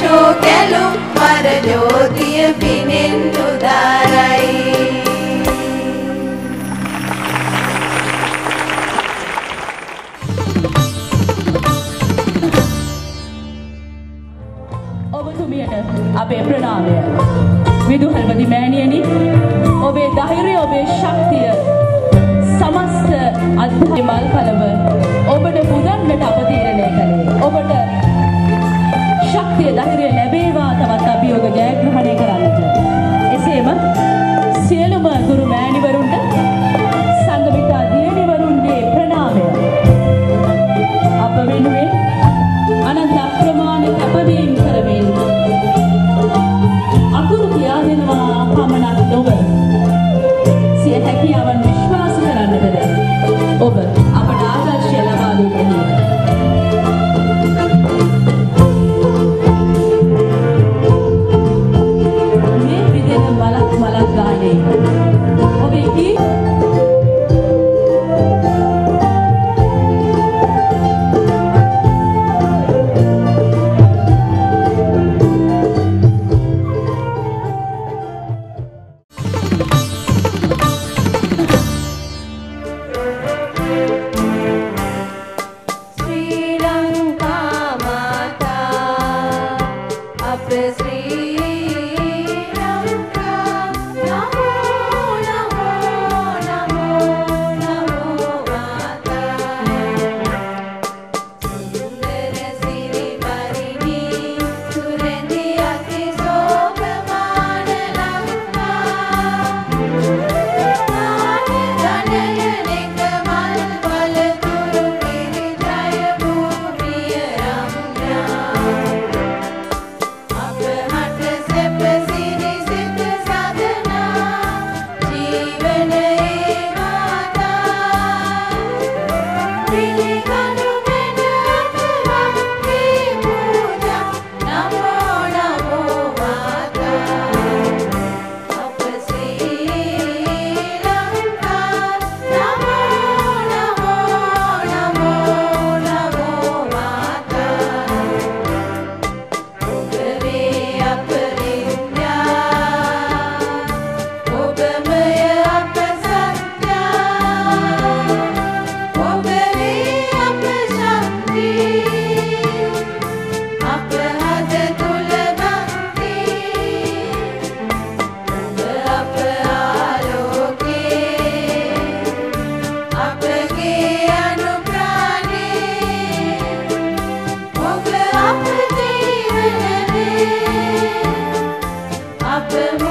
විසූ කැලුම් මර ජෝතිය පිනෙන් උදාරයි. ඔබතුමියට අපේ ප්‍රණාමය. විදුහල්පති මෑණියනි, ඔබේ ධෛර්යය, ඔබේ ශක්තිය, සමස්ත අධ්‍යාත්මික මල්කලව ඔබට පුදන්නට අප තීරණය කළේ. ඔබට ශක්තිය, ධෛර්යය ලැබේවා තවත් අභියෝග ජයග්‍රහණය කරන්නට. එසේම සියලුම ගුරු මෑණිවරුන්ට, සංඝමිත්තා දියණිවරුන්ගේ ප්‍රණාමය. අප වෙනුවෙන් අනන්ත අප්‍රමාණ කැපවීම් කරමින් අකුරු කියා දෙනවා පමණක් නොව සිය හැකියාවන් විශ්වාස කරන්නටද ඔබ අපට ආදර්ශය ලබා දෙන්නේ. මේ විදින මලක් ගානේ ඔබේ කී අප